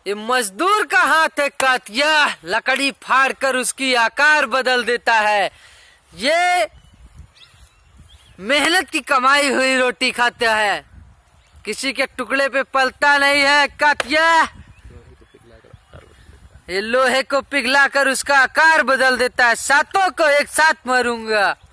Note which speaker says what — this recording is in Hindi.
Speaker 1: ये मजदूर का हाथ है कातिया, लकड़ी फाड़ कर उसकी आकार बदल देता है। ये मेहनत की कमाई हुई रोटी खाता है, किसी के टुकड़े पे पलता नहीं है कातिया। ये लोहे को पिघला कर उसका आकार बदल देता है। सातों को एक साथ मारूंगा।